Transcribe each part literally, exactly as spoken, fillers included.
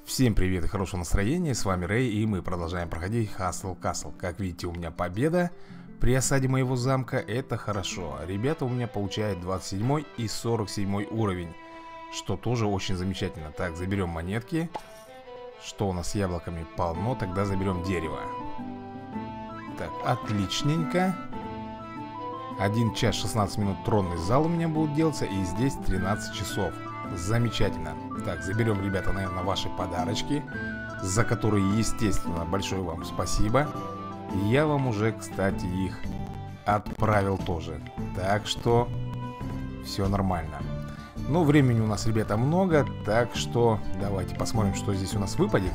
Всем привет и хорошего настроения, с вами Рэй, и мы продолжаем проходить Hustle Castle. Как видите, у меня победа при осаде моего замка, это хорошо. Ребята у меня получают двадцать седьмой и сорок седьмой уровень, что тоже очень замечательно. Так, заберем монетки. Что у нас с яблоками? Полно, тогда заберем дерево. Так, отличненько. один час шестнадцать минут тронный зал у меня будет делаться, и здесь тринадцать часов. Замечательно. Так, заберем, ребята, наверное, ваши подарочки, за которые, естественно, большое вам спасибо. Я вам уже, кстати, их отправил тоже. Так что все нормально. Ну, времени у нас, ребята, много, так что давайте посмотрим, что здесь у нас выпадет.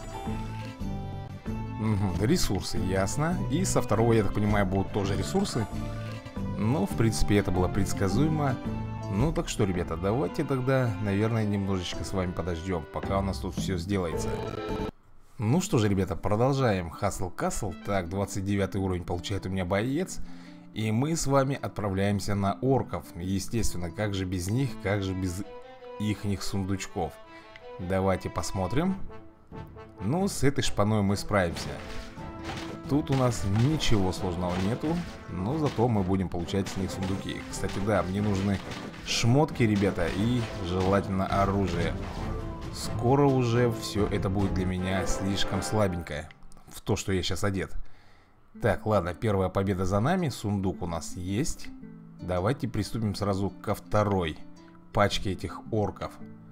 Угу, ресурсы, ясно. И со второго, я так понимаю, будут тоже ресурсы. Ну, в принципе, это было предсказуемо. Ну, так что, ребята, давайте тогда, наверное, немножечко с вами подождем, пока у нас тут все сделается. Ну что же, ребята, продолжаем Hustle Castle. Так, двадцать девятый уровень получает у меня боец. И мы с вами отправляемся на орков. Естественно, как же без них, как же без ихних сундучков. Давайте посмотрим. Ну, с этой шпаной мы справимся. Тут у нас ничего сложного нету, но зато мы будем получать с них сундуки. Кстати, да, мне нужны шмотки, ребята, и желательно оружие. Скоро уже все это будет для меня слишком слабенькое, в то, что я сейчас одет. Так, ладно, первая победа за нами, сундук у нас есть. Давайте приступим сразу ко второй пачке этих орков.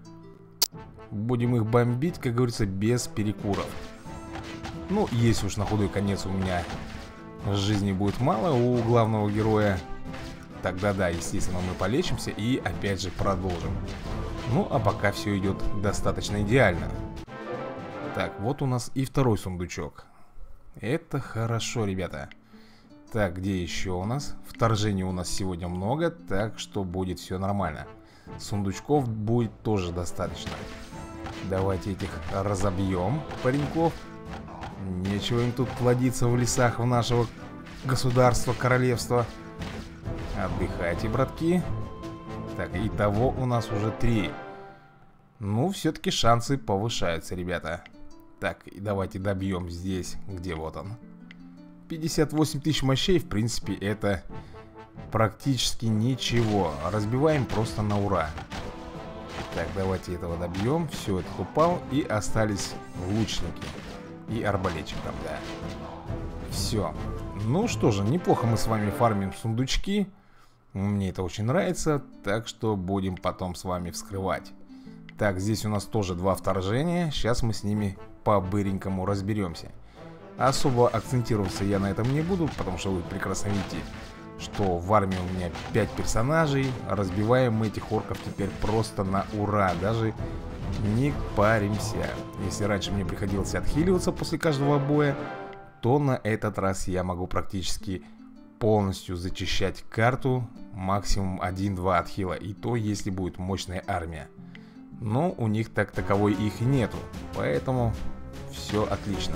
Будем их бомбить, как говорится, без перекуров. Ну, если уж на худой конец у меня жизни будет мало у главного героя, тогда да, естественно, мы полечимся и опять же продолжим. Ну, а пока все идет достаточно идеально. Так, вот у нас и второй сундучок. Это хорошо, ребята. Так, где еще у нас? Вторжений у нас сегодня много, так что будет все нормально. Сундучков будет тоже достаточно. Давайте этих разобьем, пареньков. Нечего им тут плодиться в лесах в нашего государства, королевства. Отдыхайте, братки. Так, итого у нас уже три. Ну, все-таки шансы повышаются, ребята. Так, и давайте добьем здесь. Где вот он? пятьдесят восемь тысяч мощей, в принципе, это практически ничего. Разбиваем просто на ура. Так, давайте этого добьем. Все, этот упал. И остались лучники. И арбалетчик там, да. Все. Ну что же, неплохо мы с вами фармим сундучки. Мне это очень нравится. Так что будем потом с вами вскрывать. Так, здесь у нас тоже два вторжения. Сейчас мы с ними по-быренькому разберемся. Особо акцентироваться я на этом не буду, потому что вы прекрасно видите, что в армии у меня пять персонажей. Разбиваем мы этих орков теперь просто на ура. Даже не паримся. Если раньше мне приходилось отхиливаться после каждого боя, то на этот раз я могу практически полностью зачищать карту. Максимум один-два отхила. И то, если будет мощная армия. Но у них так таковой их нету. Поэтому все отлично.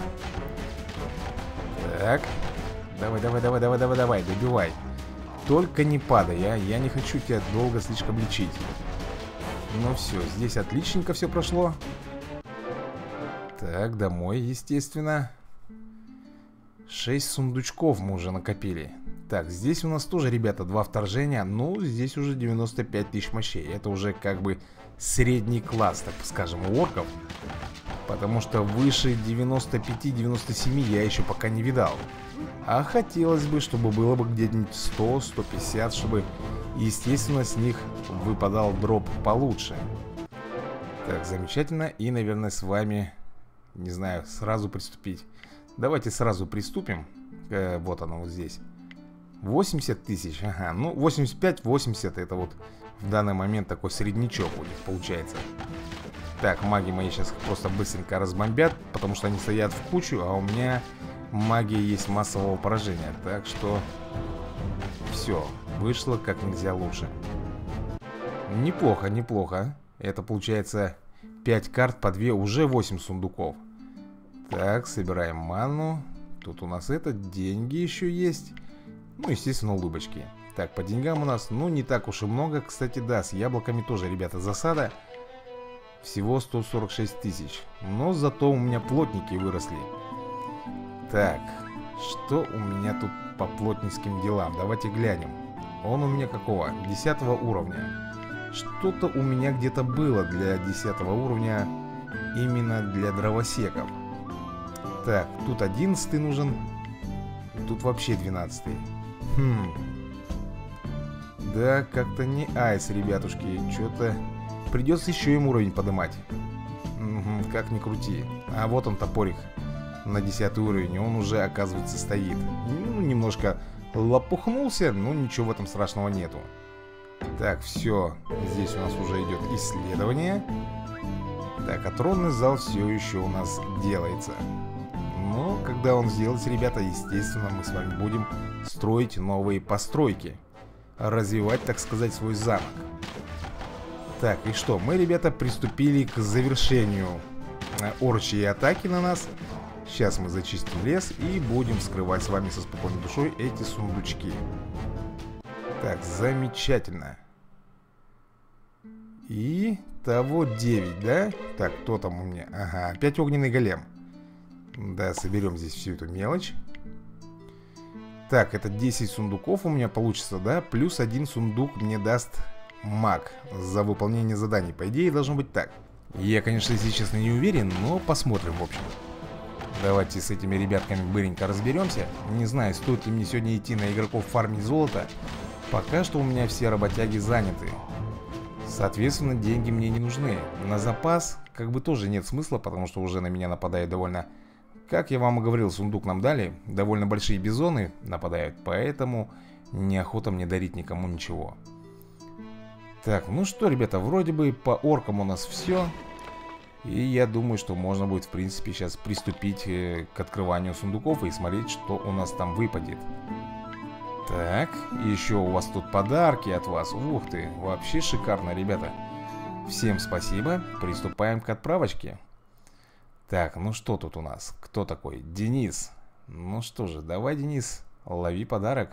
Так. Давай, давай, давай, давай, давай, давай, добивай. Только не падай, а. Я не хочу тебя долго слишком лечить. Ну все, здесь отличненько все прошло. Так, домой, естественно. Шесть сундучков мы уже накопили. Так, здесь у нас тоже, ребята, два вторжения. Ну, здесь уже девяносто пять тысяч мощей. Это уже как бы средний класс, так скажем, у орков. Потому что выше девяноста пяти — девяноста семи я еще пока не видал. А хотелось бы, чтобы было бы где-нибудь сто — сто пятьдесят, чтобы, естественно, с них выпадал дроп получше. Так, замечательно. И, наверное, с вами, не знаю, сразу приступить. Давайте сразу приступим. э, Вот оно вот здесь. восемьдесят тысяч, ага. Ну, восемьдесят пять — восемьдесят это вот в данный момент такой среднячок у них получается. Так, маги мои сейчас просто быстренько разбомбят, потому что они стоят в кучу, а у меня магия есть массового поражения. Так что все, вышло как нельзя лучше. Неплохо, неплохо. Это получается пять карт по две, уже восемь сундуков. Так, собираем ману. Тут у нас это, деньги еще есть. Ну, естественно, улыбочки. Так, по деньгам у нас, ну, не так уж и много. Кстати, да, с яблоками тоже, ребята, засада. Всего сто сорок шесть тысяч. Но зато у меня плотники выросли. Так, что у меня тут по плотницким делам? Давайте глянем. Он у меня какого? десятого уровня. Что-то у меня где-то было для десятого уровня, именно для дровосеков. Так, тут одиннадцатый нужен. Тут вообще двенадцатый. Хм. Да, как-то не айс, ребятушки. Что-то придется еще им уровень поднимать. Угу, как ни крути. А вот он, топорик. На десятый уровень. Он уже, оказывается, стоит. Ну, немножко лопухнулся, но ничего в этом страшного нету. Так, все. Здесь у нас уже идет исследование. Так, а тронный зал все еще у нас делается. Но когда он сделается, ребята, естественно, мы с вами будем строить новые постройки. Развивать, так сказать, свой замок. Так, и что? Мы, ребята, приступили к завершению орчьей атаки на нас. Сейчас мы зачистим лес и будем вскрывать с вами со спокойной душой эти сундучки. Так, замечательно. И того девять, да? Так, кто там у меня? Ага, опять огненный голем. Да, соберем здесь всю эту мелочь. Так, это десять сундуков у меня получится, да? Плюс один сундук мне даст маг за выполнение заданий. По идее, должно быть так. Я, конечно, если честно, не уверен, но посмотрим, в общем. Давайте с этими ребятками быренько разберемся. Не знаю, стоит ли мне сегодня идти на игроков фармить золото. Пока что у меня все работяги заняты. Соответственно, деньги мне не нужны. На запас как бы тоже нет смысла, потому что уже на меня нападают довольно... Как я вам и говорил, сундук нам дали. Довольно большие бизоны нападают, поэтому неохота мне дарить никому ничего. Так, ну что, ребята, вроде бы по оркам у нас все. И я думаю, что можно будет, в принципе, сейчас приступить к открыванию сундуков и смотреть, что у нас там выпадет. Так, еще у вас тут подарки от вас. Ух ты, вообще шикарно, ребята. Всем спасибо, приступаем к отправочке. Так, ну что тут у нас? Кто такой? Денис. Ну что же, давай, Денис, лови подарок.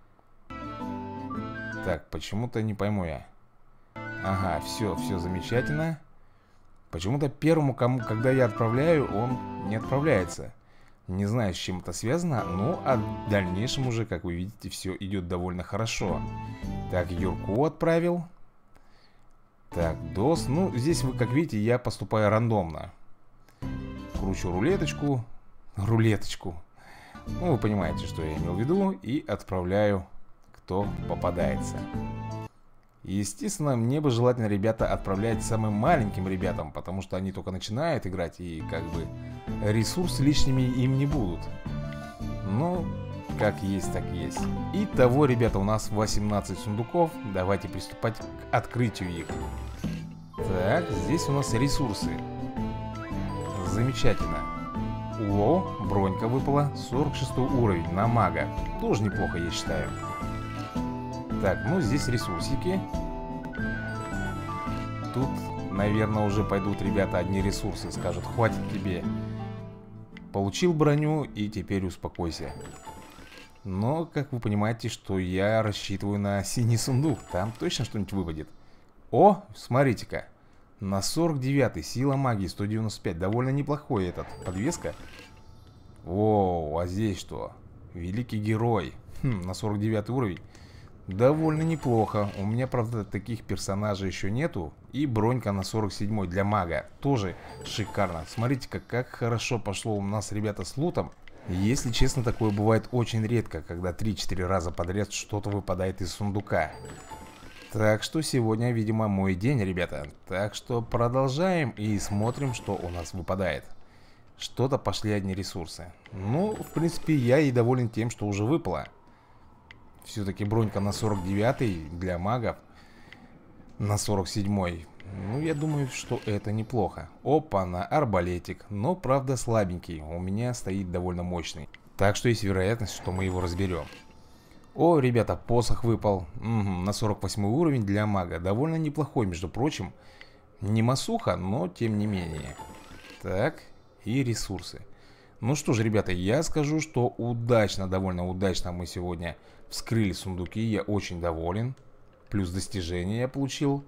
Так, почему-то не пойму я. Ага, все, все замечательно. Почему-то первому, кому, когда я отправляю, он не отправляется. Не знаю, с чем это связано, но а в дальнейшем уже, как вы видите, все идет довольно хорошо. Так, Юрку отправил. Так, Дос. Ну, здесь, вы как видите, я поступаю рандомно. Кручу рулеточку. Рулеточку. Ну, вы понимаете, что я имел в виду. И отправляю, кто попадается. Естественно, мне бы желательно, ребята, отправлять самым маленьким ребятам, потому что они только начинают играть, и как бы ресурсы лишними им не будут. Ну, как есть, так есть. Итого, ребята, у нас восемнадцать сундуков. Давайте приступать к открытию их. Так, здесь у нас ресурсы. Замечательно. О, бронька выпала. сорок шестой уровень на мага. Тоже неплохо, я считаю. Так, ну здесь ресурсики. Тут, наверное, уже пойдут, ребята, одни ресурсы. Скажут, хватит тебе. Получил броню и теперь успокойся. Но, как вы понимаете, что я рассчитываю на синий сундук. Там точно что-нибудь выпадет. О, смотрите-ка. На сорок девятый сила магии сто девяносто пять. Довольно неплохой этот подвеска. О, а здесь что? Великий герой. Хм, на сорок девятый уровень. Довольно неплохо. У меня, правда, таких персонажей еще нету. И бронька на сорок седьмой для мага. Тоже шикарно. Смотрите-ка, как хорошо пошло у нас, ребята, с лутом. Если честно, такое бывает очень редко, когда три-четыре раза подряд что-то выпадает из сундука. Так что сегодня, видимо, мой день, ребята. Так что продолжаем и смотрим, что у нас выпадает. Что-то пошли одни ресурсы. Ну, в принципе, я и доволен тем, что уже выпало. Все-таки бронька на сорок девятый для магов. На сорок седьмой. Ну, я думаю, что это неплохо. Опа, на арбалетик. Но, правда, слабенький. У меня стоит довольно мощный. Так что есть вероятность, что мы его разберем. О, ребята, посох выпал. Угу, на сорок восьмой уровень для мага. Довольно неплохой, между прочим. Не масуха, но тем не менее. Так, и ресурсы. Ну что же, ребята, я скажу, что удачно, довольно удачно мы сегодня вскрыли сундуки. Я очень доволен. Плюс достижения я получил.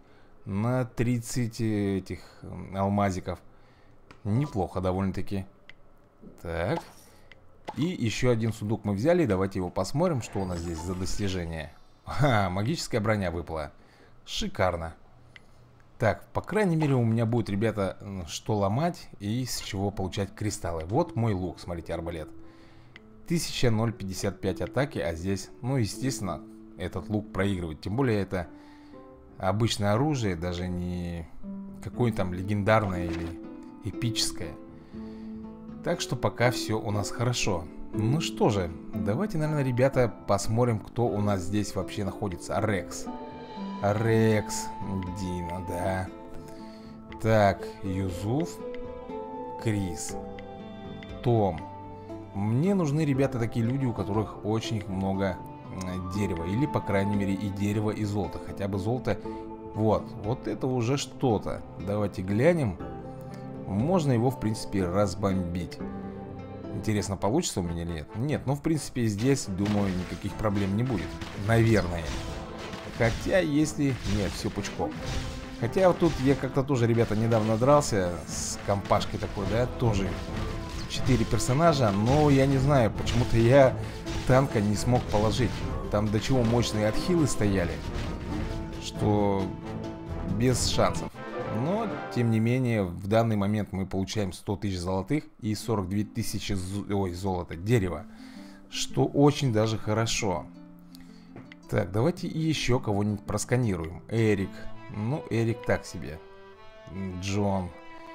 на тридцать этих алмазиков. Неплохо довольно-таки. Так. И еще один сундук мы взяли. Давайте его посмотрим, что у нас здесь за достижение. Ха, магическая броня выпала. Шикарно. Так, по крайней мере у меня будет, ребята, что ломать и с чего получать кристаллы. Вот мой лук, смотрите, арбалет. тысяча пятьдесят пять атаки, а здесь, ну, естественно, этот лук проигрывает. Тем более это обычное оружие, даже не какое-нибудь там легендарное или эпическое. Так что пока все у нас хорошо. Ну что же, давайте, наверное, ребята, посмотрим, кто у нас здесь вообще находится. Рекс. Рекс, Дина, да. Так, Юзуф, Крис, Том. Мне нужны, ребята, такие люди, у которых очень много дерева. Или, по крайней мере, и дерева, и золота. Хотя бы золото. Вот, вот это уже что-то. Давайте глянем. Можно его, в принципе, разбомбить. Интересно, получится у меня или нет? Нет, ну, в принципе, здесь, думаю, никаких проблем не будет. Наверное. Хотя, если... Нет, все пучком. Хотя вот тут я как-то тоже, ребята, недавно дрался с компашкой такой, да, тоже четыре персонажа, но я не знаю, почему-то я танка не смог положить. Там до чего мощные отхилы стояли, что без шансов. Но, тем не менее, в данный момент мы получаем сто тысяч золотых и сорок две тысячи ой, золота, дерева, что очень даже хорошо. Так, давайте еще кого-нибудь просканируем. Эрик. Ну, Эрик так себе. Джон.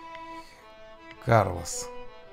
Карлос.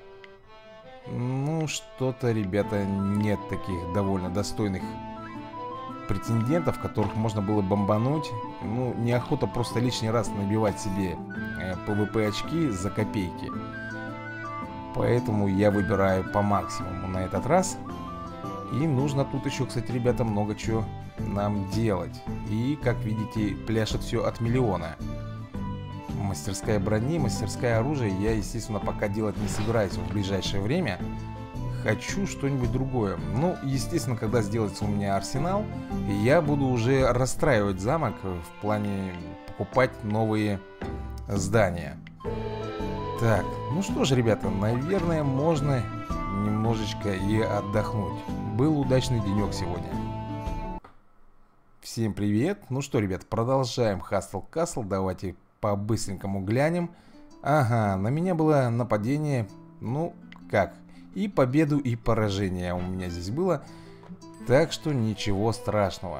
Ну, что-то, ребята, нет таких довольно достойных претендентов, которых можно было бомбануть. Ну, неохота просто лишний раз набивать себе э, пэ вэ пэ очки за копейки. Поэтому я выбираю по максимуму на этот раз. И нужно тут еще, кстати, ребята, много чего нам делать. И, как видите, пляшет все от миллиона. Мастерская брони, мастерское оружие я, естественно, пока делать не собираюсь в ближайшее время. Хочу что-нибудь другое. Ну, естественно, когда сделается у меня арсенал, я буду уже расстраивать замок в плане покупать новые здания. Так, ну что ж, ребята, наверное, можно немножечко и отдохнуть. Был удачный денек сегодня. Всем привет. Ну что, ребят, продолжаем Hustle Castle. Давайте по-быстренькому глянем. Ага, на меня было нападение. Ну, как? И победу, и поражение у меня здесь было. Так что ничего страшного.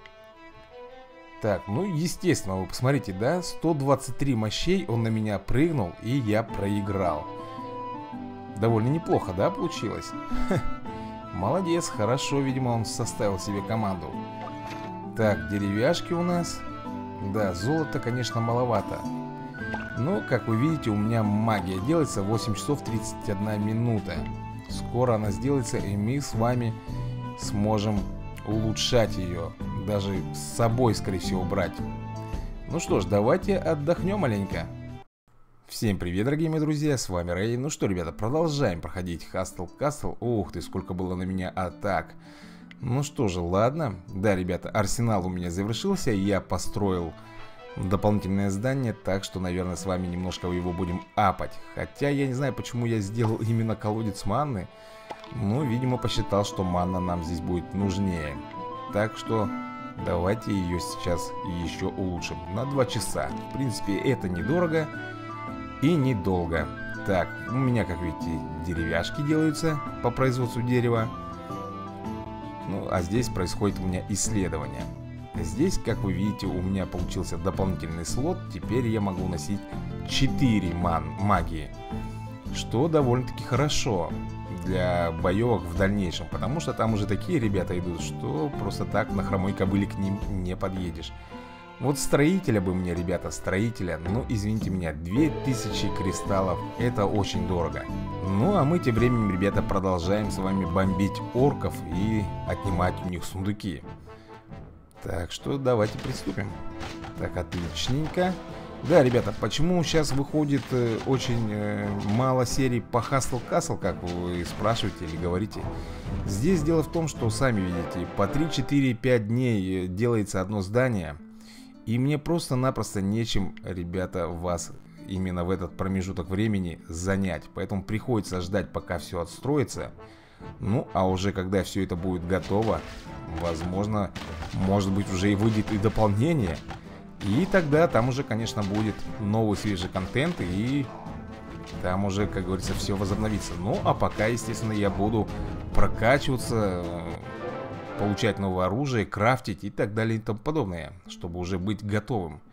Так, ну, естественно, вы посмотрите, да? сто двадцать три мощей он на меня прыгнул, и я проиграл. Довольно неплохо, да, получилось? Молодец, хорошо, видимо, он составил себе команду. Так, деревяшки у нас. Да, золота, конечно, маловато. Но, как вы видите, у меня магия делается восемь часов тридцать одна минута. Скоро она сделается, и мы с вами сможем улучшать ее. Даже с собой, скорее всего, брать. Ну что ж, давайте отдохнем маленько. Всем привет, дорогие мои друзья, с вами Рэй. Ну что, ребята, продолжаем проходить Hustle Castle. Ух ты, сколько было на меня атак. Ну что же, ладно. Да, ребята, арсенал у меня завершился. Я построил дополнительное здание, так что, наверное, с вами немножко его будем апать. Хотя я не знаю, почему я сделал именно колодец манны. Ну, видимо, посчитал, что манна нам здесь будет нужнее. Так что давайте ее сейчас еще улучшим на два часа. В принципе, это недорого и недолго. Так, у меня, как видите, деревяшки делаются по производству дерева. Ну, а здесь происходит у меня исследование. Здесь, как вы видите, у меня получился дополнительный слот. Теперь я могу носить четыре ман магии, что довольно-таки хорошо для боевок в дальнейшем. Потому что там уже такие ребята идут, что просто так на хромой кобыле к ним не подъедешь. Вот строителя бы мне, ребята, строителя, ну, извините меня, две тысячи кристаллов, это очень дорого. Ну, а мы тем временем, ребята, продолжаем с вами бомбить орков и отнимать у них сундуки. Так что давайте приступим. Так, отличненько. Да, ребята, почему сейчас выходит э, очень э, мало серий по Hustle Castle, как вы спрашиваете или говорите? Здесь дело в том, что, сами видите, по три, четыре, пять дней делается одно здание. И мне просто-напросто нечем, ребята, вас именно в этот промежуток времени занять. Поэтому приходится ждать, пока все отстроится. Ну, а уже когда все это будет готово, возможно, может быть, уже и выйдет и дополнение. И тогда там уже, конечно, будет новый свежий контент. И там уже, как говорится, все возобновится. Ну, а пока, естественно, я буду прокачиваться, получать новое оружие, крафтить и так далее и тому подобное, чтобы уже быть готовым.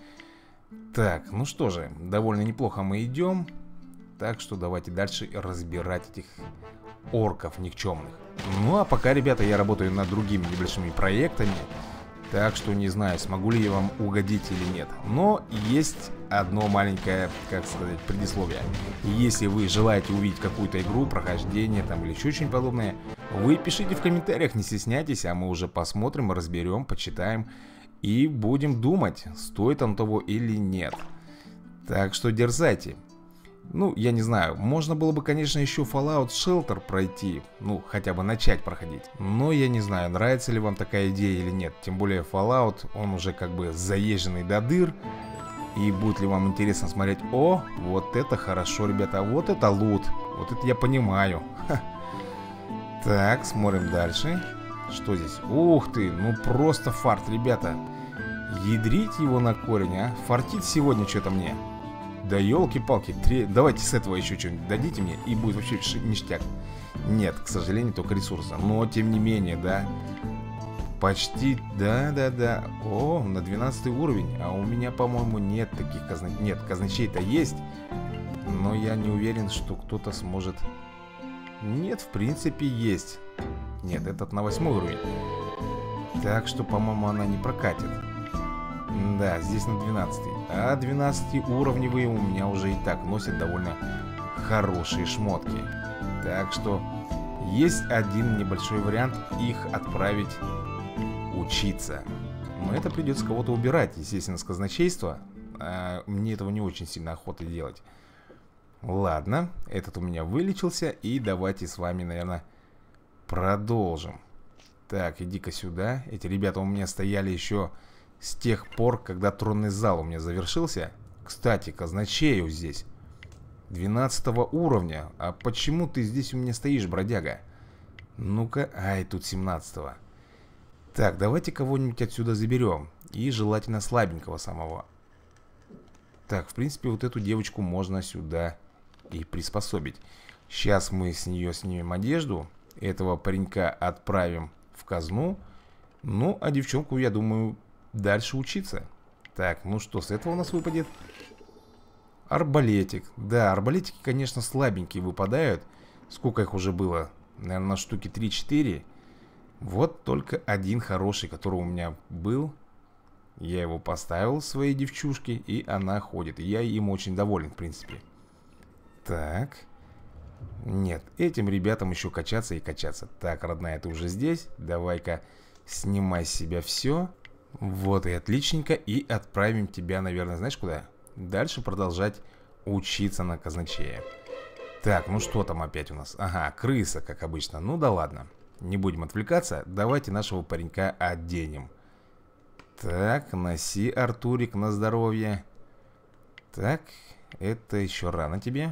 Так, ну что же, довольно неплохо мы идем. Так что давайте дальше разбирать этих орков никчемных. Ну а пока, ребята, я работаю над другими небольшими проектами. Так что не знаю, смогу ли я вам угодить или нет. Но есть одно маленькое, как сказать, предисловие. Если вы желаете увидеть какую-то игру, прохождение там или еще что-нибудь подобное, вы пишите в комментариях, не стесняйтесь, а мы уже посмотрим, разберем, почитаем и будем думать, стоит он того или нет. Так что дерзайте. Ну, я не знаю, можно было бы, конечно, еще Fallout Shelter пройти. Ну, хотя бы начать проходить. Но я не знаю, нравится ли вам такая идея или нет. Тем более Fallout, он уже как бы заезженный до дыр. И будет ли вам интересно смотреть? О, вот это хорошо, ребята, вот это лут. Вот это я понимаю. Ха. Так, смотрим дальше. Что здесь? Ух ты, ну просто фарт, ребята. Ядрить его на корень, а? Фартит сегодня что-то мне. Да елки-палки, три... давайте с этого еще что-нибудь дадите мне, и будет вообще ништяк. Нет, к сожалению, только ресурса. Но, тем не менее, да. Почти, да-да-да. О, на двенадцатый уровень. А у меня, по-моему, нет таких казна... Нет, казначей-то есть. Но я не уверен, что кто-то сможет... Нет, в принципе, есть. Нет, этот на восьмой уровень. Так что, по-моему, она не прокатит. Да, здесь на двенадцатый. А двенадцатиуровневые у меня уже и так носят довольно хорошие шмотки. Так что есть один небольшой вариант их отправить учиться. Но это придется кого-то убирать, естественно, с казначейства. А мне этого не очень сильно охота делать. Ладно, этот у меня вылечился. И давайте с вами, наверное, продолжим. Так, иди-ка сюда. Эти ребята у меня стояли еще... с тех пор, когда тронный зал у меня завершился. Кстати, казначею здесь двенадцатого уровня. А почему ты здесь у меня стоишь, бродяга? Ну-ка, ай, тут семнадцатого. Так, давайте кого-нибудь отсюда заберем. И желательно слабенького самого. Так, в принципе, вот эту девочку можно сюда и приспособить. Сейчас мы с нее снимем одежду. Этого паренька отправим в казну. Ну, а девчонку, я думаю... дальше учиться. Так, ну что, с этого у нас выпадет? Арбалетик. Да, арбалетики, конечно, слабенькие выпадают. Сколько их уже было? Наверное, на штуки три-четыре. Вот только один хороший, который у меня был. Я его поставил своей девчушке, и она ходит. И я им очень доволен, в принципе. Так. Нет, этим ребятам еще качаться и качаться. Так, родная, ты уже здесь. Давай-ка снимай с себя все. Вот и отличненько. И отправим тебя, наверное, знаешь куда? Дальше продолжать учиться на казначея. Так, ну что там опять у нас? Ага, крыса, как обычно. Ну да ладно, не будем отвлекаться. Давайте нашего паренька оденем. Так, носи, Артурик, на здоровье. Так, это еще рано тебе.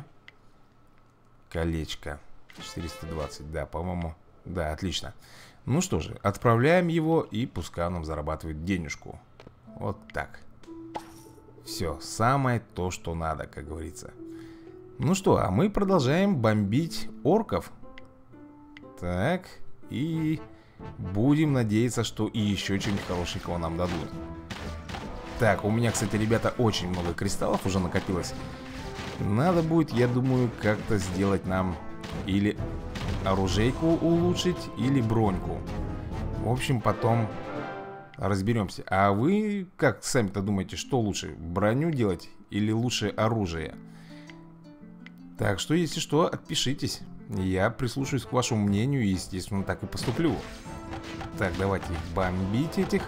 Колечко четыреста двадцать, да, по-моему. Да, отлично. Ну что же, отправляем его, и пускай он нам зарабатывает денежку. Вот так. Все, самое то, что надо, как говорится. Ну что, а мы продолжаем бомбить орков. Так, и будем надеяться, что и еще что-нибудь хорошенького нам дадут. Так, у меня, кстати, ребята, очень много кристаллов уже накопилось. Надо будет, я думаю, как-то сделать нам или оружейку улучшить, или броньку. В общем, потом разберемся. А вы как сами-то думаете, что лучше? Броню делать или лучше оружие? Так что, если что, отпишитесь. Я прислушаюсь к вашему мнению и, естественно, так и поступлю. Так, давайте бомбить этих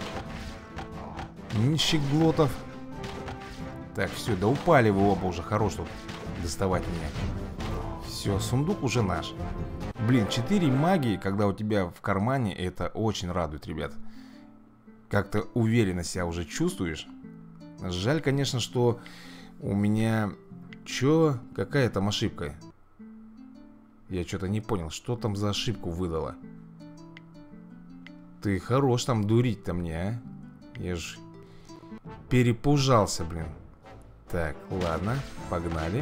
нищеглотов. Так, все, да упали вы оба уже. Хорош тут доставать меня. Все, сундук уже наш. Блин, четыре магии, когда у тебя в кармане, это очень радует, ребят. Как-то уверенно себя уже чувствуешь. Жаль, конечно, что у меня... Чё? Какая там ошибка? Я что-то не понял, что там за ошибку выдала. Ты хорош там дурить-то мне, а? Я ж перепужался, блин. Так, ладно, погнали.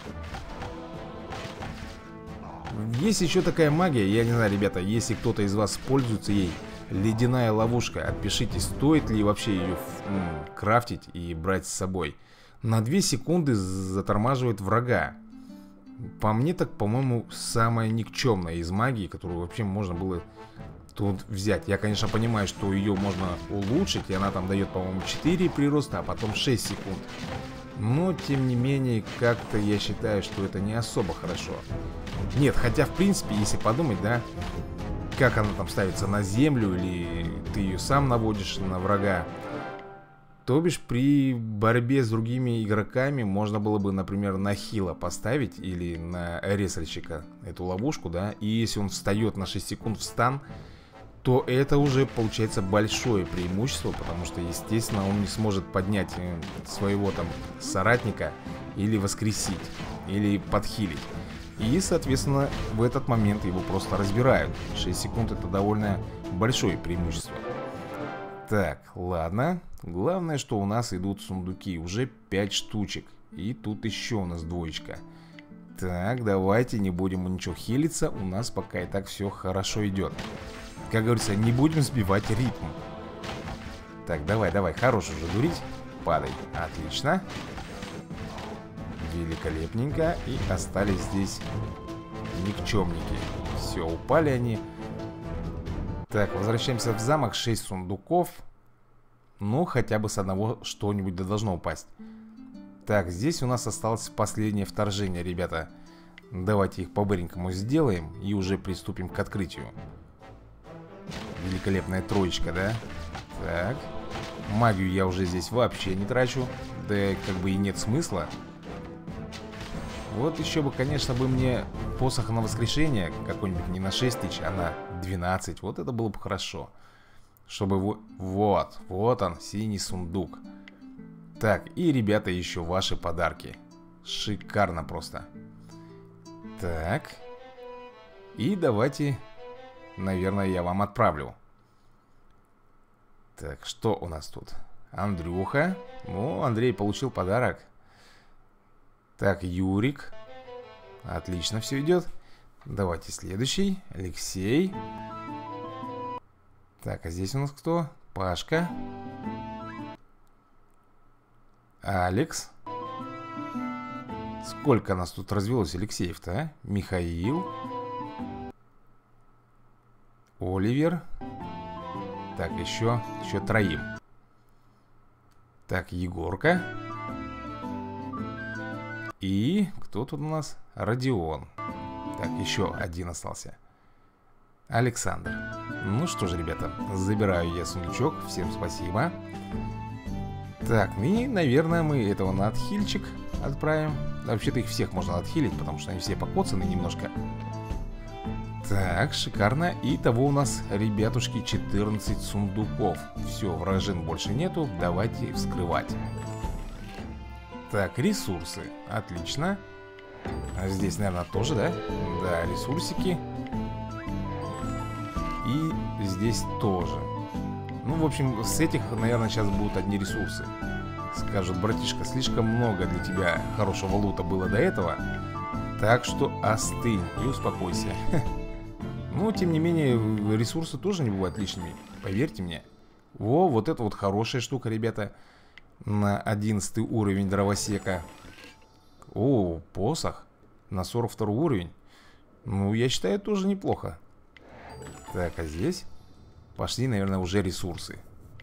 Есть еще такая магия, я не знаю, ребята, если кто-то из вас пользуется ей. Ледяная ловушка. Отпишите, стоит ли вообще ее м, крафтить и брать с собой. На две секунды затормаживает врага. По мне так, по-моему, самая никчемная из магии, которую вообще можно было тут взять. Я, конечно, понимаю, что ее можно улучшить, и она там дает, по-моему, четыре прироста, а потом шесть секунд. Но, тем не менее, как-то я считаю, что это не особо хорошо. Нет, хотя, в принципе, если подумать, да, как она там ставится на землю, или ты ее сам наводишь на врага. То бишь, при борьбе с другими игроками можно было бы, например, на хила поставить или на ресальщика эту ловушку, да. И если он встает на шесть секунд в стан, то это уже получается большое преимущество, потому что, естественно, он не сможет поднять своего там соратника или воскресить, или подхилить. И, соответственно, в этот момент его просто разбирают. шесть секунд — это довольно большое преимущество. Так, ладно. Главное, что у нас идут сундуки. Уже пять штучек. И тут еще у нас двоечка. Так, давайте не будем ничего хилиться. У нас пока и так все хорошо идет. Как говорится, не будем сбивать ритм. Так, давай, давай, хорош уже дурить. Падай, отлично. Великолепненько. И остались здесь никчемники. Все, упали они. Так, возвращаемся в замок. шесть сундуков. Ну, хотя бы с одного что-нибудь да должно упасть. Так, здесь у нас осталось последнее вторжение, ребята. Давайте их по-быренькому сделаем и уже приступим к открытию. Великолепная троечка, да? Так. Магию я уже здесь вообще не трачу. Да как бы и нет смысла. Вот еще бы, конечно, бы мне посох на воскрешение какой-нибудь не на шесть тысяч, а на двенадцать. Вот это было бы хорошо. Чтобы вот, вот, вот он, синий сундук. Так, и, ребята, еще ваши подарки. Шикарно просто. Так. И давайте, наверное, я вам отправлю. Так, что у нас тут? Андрюха. Ну, Андрей получил подарок. Так, Юрик. Отлично все идет. Давайте следующий. Алексей. Так, а здесь у нас кто? Пашка. Алекс. Сколько нас тут развелось Алексеев-то, а? Михаил. Оливер. Так, еще, еще троим. Так, Егорка. И кто тут у нас? Родион. Так, еще один остался. Александр. Ну что же, ребята, забираю я сундучок. Всем спасибо. Так, и, наверное, мы этого на отхильчик отправим. Вообще-то их всех можно отхилить, потому что они все покоцаны немножко. Так, шикарно. И того у нас, ребятушки, четырнадцать сундуков. Все, вражин больше нету. Давайте вскрывать. Так, ресурсы. Отлично. А здесь, наверное, тоже, да? Да, ресурсики. И здесь тоже. Ну, в общем, с этих, наверное, сейчас будут одни ресурсы. Скажут: братишка, слишком много для тебя хорошего лута было до этого. Так что остынь и успокойся. Но, тем не менее, ресурсы тоже не бывают лишними. Поверьте мне. Во, вот это вот хорошая штука, ребята. На одиннадцатый уровень дровосека. О, посох. На сорок второй уровень. Ну, я считаю, тоже неплохо. Так, а здесь пошли, наверное, уже ресурсы.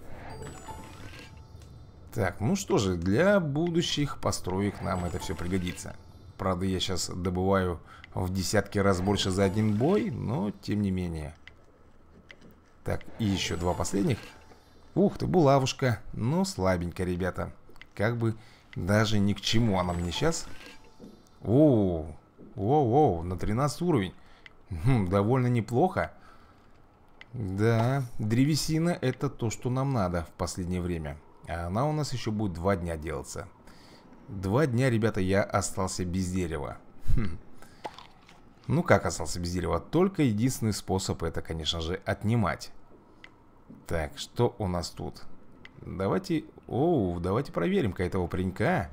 Так, ну что же, для будущих построек нам это все пригодится. Правда, я сейчас добываю в десятки раз больше за один бой, но тем не менее. Так, и еще два последних. Ух ты, булавушка. Ну, слабенько, ребята. Как бы даже ни к чему она мне сейчас. Оу, оу, оу, на тринадцатый уровень. Хм, довольно неплохо. Да, древесина — это то, что нам надо в последнее время. А она у нас еще будет два дня делаться. Два дня, ребята, я остался без дерева. Хм. Ну как остался без дерева? Только единственный способ — это, конечно же, отнимать. Так, что у нас тут? Давайте... Оу, давайте проверим-ка этого паренька.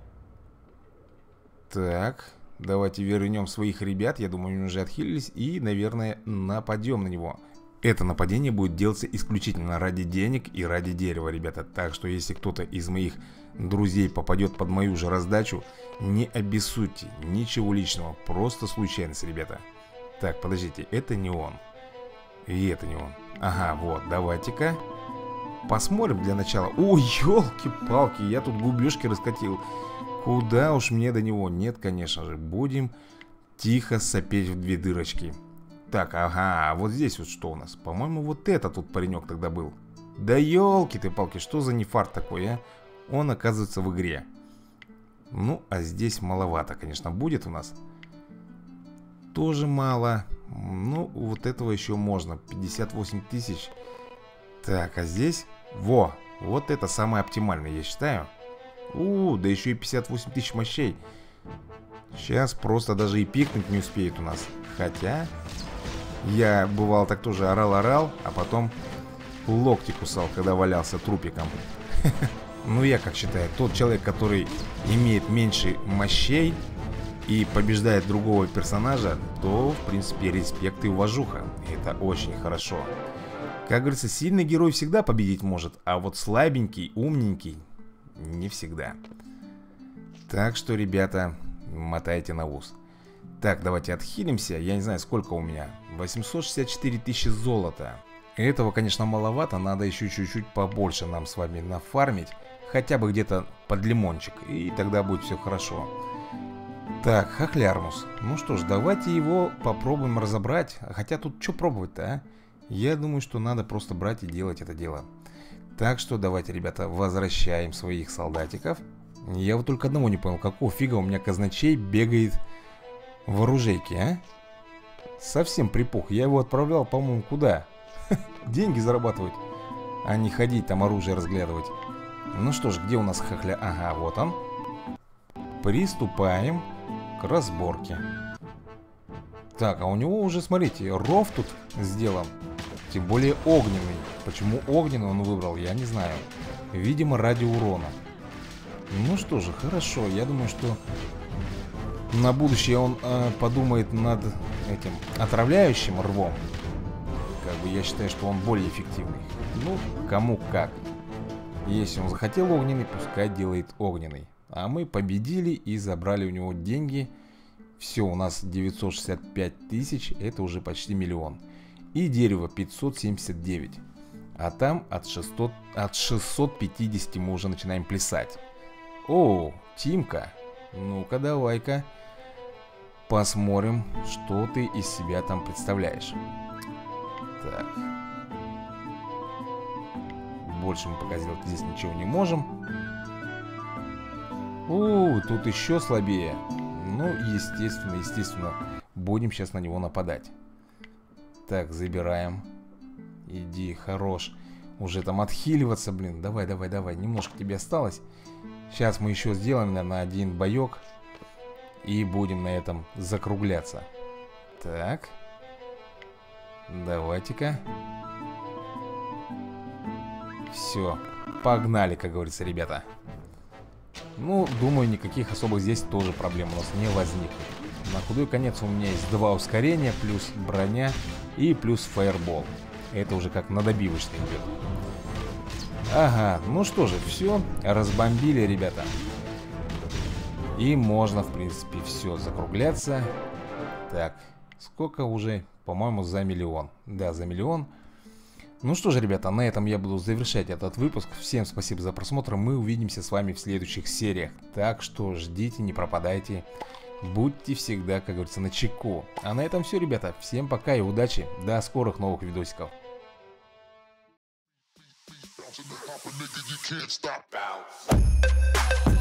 Так, давайте вернем своих ребят. Я думаю, они уже отхилились. И, наверное, нападем на него. Это нападение будет делаться исключительно ради денег и ради дерева, ребята. Так что, если кто-то из моих друзей попадет под мою же раздачу, не обессудьте, ничего личного. Просто случайность, ребята. Так, подождите, это не он. И это не он. Ага, вот, давайте-ка посмотрим для начала. Ой, елки-палки, я тут губежки раскатил. Куда уж мне до него? Нет, конечно же, будем тихо сопеть в две дырочки. Так, ага, вот здесь вот что у нас? По-моему, вот это тут паренек тогда был. Да елки ты палки, что за нефарт такой, а? Он оказывается в игре. Ну, а здесь маловато, конечно, будет у нас. Тоже мало. Ну, вот этого еще можно. пятьдесят восемь тысяч. Так, а здесь? Во, вот это самое оптимальное, я считаю. У, да еще и пятьдесят восемь тысяч мощей. Сейчас просто даже и пикнуть не успеет у нас. Хотя... Я бывал так тоже орал-орал, а потом локти кусал, когда валялся трупиком. Ну, я как считаю, тот человек, который имеет меньше мощей и побеждает другого персонажа, то, в принципе, респект и уважуха. Это очень хорошо. Как говорится, сильный герой всегда победить может, а вот слабенький, умненький не всегда. Так что, ребята, мотайте на ус. Так, давайте отхилимся. Я не знаю, сколько у меня. восемьсот шестьдесят четыре тысячи золота. Этого, конечно, маловато. Надо еще чуть-чуть побольше нам с вами нафармить. Хотя бы где-то под лимончик. И тогда будет все хорошо. Так, Хохлярмус. Ну что ж, давайте его попробуем разобрать. Хотя тут что пробовать-то, а? Я думаю, что надо просто брать и делать это дело. Так что давайте, ребята, возвращаем своих солдатиков. Я вот только одного не понял. Какого фига у меня казначей бегает в оружейке, а? Совсем припух. Я его отправлял, по-моему, куда? Деньги зарабатывать, а не ходить там оружие разглядывать. Ну что ж, где у нас хохля? Ага, вот он. Приступаем к разборке. Так, а у него уже, смотрите, ров тут сделан. Тем более огненный. Почему огненный он выбрал, я не знаю. Видимо, ради урона. Ну что же, хорошо. Я думаю, что на будущее он э, подумает над этим отравляющим рвом. Как бы я считаю, что он более эффективный. Ну, кому как. Если он захотел огненный, пускай делает огненный. А мы победили и забрали у него деньги. Все, у нас девятьсот шестьдесят пять тысяч. Это уже почти миллион. И дерево пятьсот семьдесят девять. А там от, шестисот, от шестисот пятидесяти мы уже начинаем плясать. О, Тимка. Ну-ка, давай-ка посмотрим, что ты из себя там представляешь. Так. Больше мы пока сделать здесь ничего не можем. О, тут еще слабее. Ну, естественно, естественно, будем сейчас на него нападать. Так, забираем. Иди, хорош. Уже там отхиливаться, блин. Давай, давай, давай. Немножко тебе осталось. Сейчас мы еще сделаем, наверное, один боек. И будем на этом закругляться. Так. Давайте-ка. Все. Погнали, как говорится, ребята. Ну, думаю, никаких особых здесь тоже проблем у нас не возникнет. На худой конец у меня есть два ускорения, плюс броня и плюс фаербол. Это уже как на добивочный идет. Ага, ну что же, все, разбомбили, ребята. И можно, в принципе, все, закругляться. Так, сколько уже? По-моему, за миллион. Да, за миллион. Ну что же, ребята, на этом я буду завершать этот выпуск. Всем спасибо за просмотр. Мы увидимся с вами в следующих сериях. Так что ждите, не пропадайте. Будьте всегда, как говорится, начеку. А на этом все, ребята. Всем пока и удачи. До скорых новых видосиков. You can't stop.